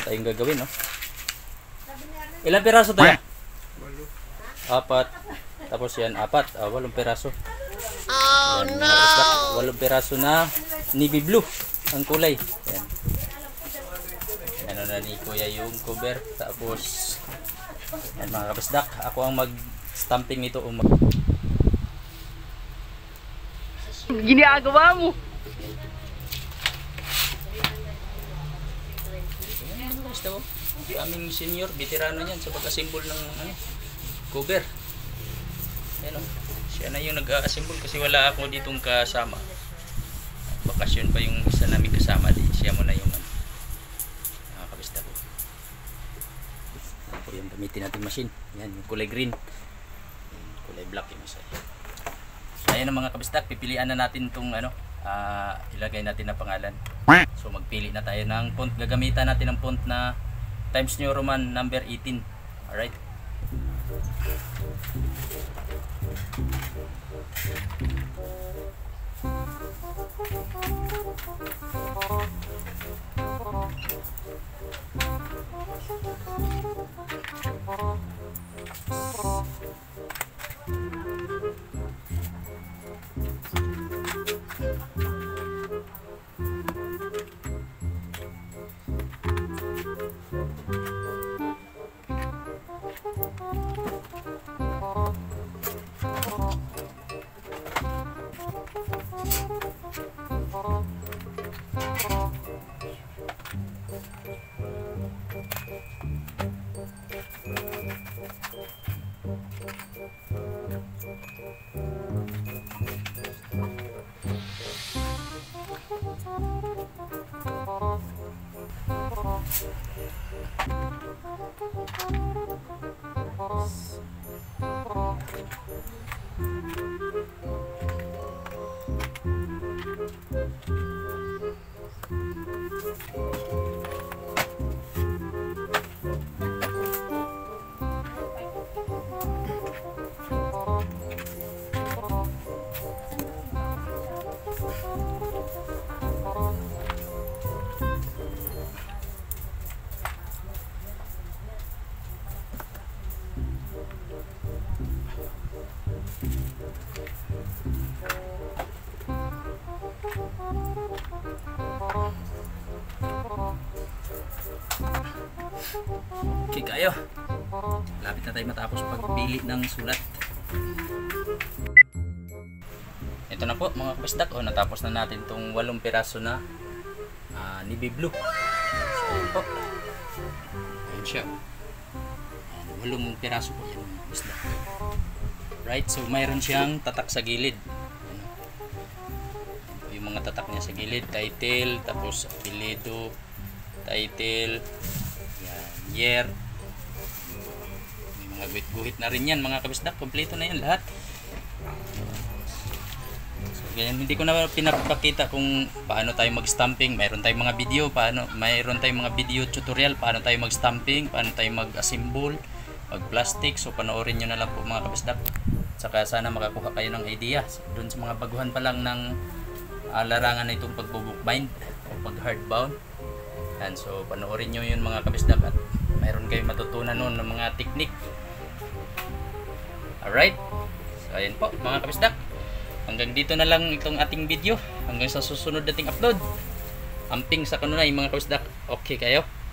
tayong gagawin, no? Ilang piraso tayo? 4. Tapos yan, 4. 8 piraso. Oh yan, no! 8 piraso na navy blue ang kulay. Yan. Ano na ni Kuya yung cover. Tapos, yan mga kabisdak. Ako ang mag-stamping nito. Ginagawa mo! Yan, basta mo. Aming senior, veterano yan sa pag-assemble ng cover. Ayan, siya na yung nag-assemble kasi wala ako ditong kasama. Bakasyon pa yung isa namin kasama. Siya mo na yung nakakabista ko. Ako yung gamitin natin machine. Yan, yung kulay green. Yung kulay black yung isa. So ayan ang mga kabistak, pipilian na natin itong ilagay natin na pangalan. So magpili na tayo ng font. Gagamitan natin ng font na Times New Roman number 18. Alright. Okay kayo. Lapit na tayo matapos pagpili ng sulat. Ito na po mga kabisdak. Natapos na natin itong 8 piraso na navy blue. So yun po. Ayun siya. 8 piraso po yan mga kabisdak. Right, so mayroon siyang tatak sa gilid. Yung mga tatak niya sa gilid. Title, tapos apelyido, title, year. May mga guhit-guhit na rin yan mga kabisdak. Kompleto na yan lahat. So ganyan, hindi ko na pinapakita kung paano tayo mag-stamping. Mayroon tayong mga video, mayroon tayong mga video tutorial paano tayo mag-stamping, paano tayo mag-assemble, mag-plastic. So panoorin nyo na lang po mga kabisdak. Saka sana makakuha kayo ng idea doon sa mga baguhan pa lang ng larangan na itong pagbo-bookbind o pag-hardbound. And so panoorin nyo yun mga kabisdak at mayroon kayong matutunan nun ng mga technique. Alright, so ayan po mga kabisdak, hanggang dito na lang itong ating video. Hanggang sa susunod nating upload. Amping sa kanunay mga kabisdak. Okay kayo?